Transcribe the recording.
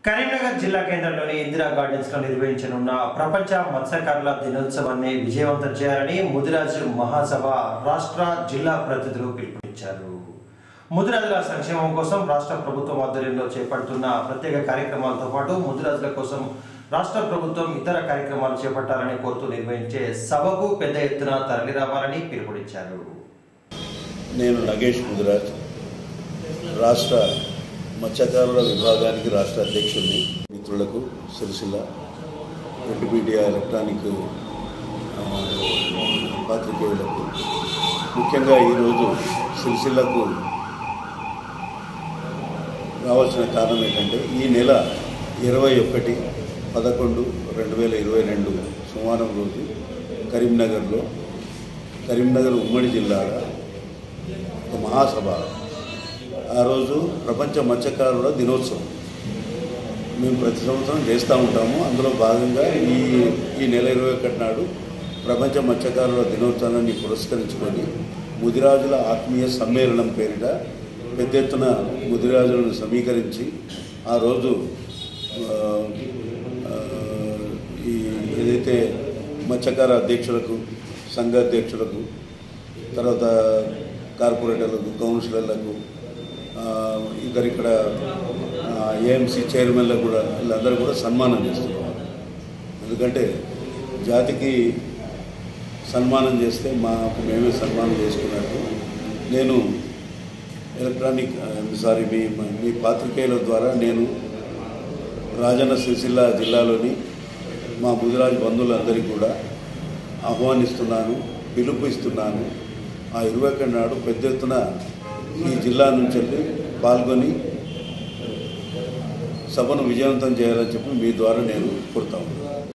కరీంనగర్ జిల్లా కేంద్రంలోని ఇందిరా గార్డెన్స్ లో నిర్వహించనున్న ప్రపంచ మత్స్యకారుల దినోత్సవాన్ని విజయవంతం చేయాలని ముదిరాజ్ మహాసభ రాష్ట్ర జిల్లా ప్రతినిధులు పిలుపునిచ్చారు. ముదిరాజుల సంక్షేమం కోసం రాష్ట్ర ప్రభుత్వం ఆధ్వర్యంలో చేపడుతున్న ప్రత్యేక కార్యక్రమాలతో పాటు ముదిరాజుల కోసం రాష్ట్ర ప్రభుత్వం ఇతర కార్యక్రమాలు చేపట్టాలని కోరుతూ నిర్వహించే సభకు పెద్ద ఎత్తున తరలిరావాలని పిలుపునిచ్చారు. నేను నగేష్ ముదిరాజ్, రాష్ట్ర మత్స్యకారుల విభాగానికి రాష్ట్ర అధ్యక్షుడిని. మిత్రులకు, సిరిసిల్ల ప్రింట్ మీడియా, ఎలక్ట్రానిక్ పాత్రికేయులకు, ముఖ్యంగా ఈరోజు సిరిసిల్లకు రావాల్సిన కారణం ఏంటంటే ఈ నెల 21/11/2022 సోమవారం రోజు కరీంనగర్ ఉమ్మడి జిల్లాలో ఒక మహాసభ. ఆ రోజు ప్రపంచ మత్స్యకారుల దినోత్సవం మేము ప్రతి సంవత్సరం చేస్తూ ఉంటాము. అందులో భాగంగా ఈ నెల 21 నాడు ప్రపంచ మత్స్యకారుల దినోత్సవాన్ని పురస్కరించుకొని ముదిరాజుల ఆత్మీయ సమ్మేళనం పేరిట పెద్ద ఎత్తున ముదిరాజులను సమీకరించి ఆ రోజు ఏదైతే మత్స్యకార అధ్యక్షులకు, సంఘ అధ్యక్షులకు, తర్వాత కార్పొరేటర్లకు, కౌన్సిలర్లకు, ఇక్కడ ఏఎంసీ చైర్మన్లకు కూడా వీళ్ళందరూ కూడా సన్మానం చేస్తున్నారు. ఎందుకంటే జాతికి సన్మానం చేస్తే మేమే సన్మానం చేసుకున్నట్టు. నేను మీ పాత్రికేయుల ద్వారా నేను రాజన్న సిరిసిల్ల జిల్లాలోని మా ముదిరాజు బంధువులందరికీ కూడా ఆహ్వానిస్తున్నాను, పిలుపు ఇస్తున్నాను. ఆ 21 నాడు పెద్ద ఎత్తున ఈ జిల్లా నుంచి పాల్గొని సభను విజయవంతం చేయాలని చెప్పి మీ ద్వారా నేను కోరుతా ఉన్నాను.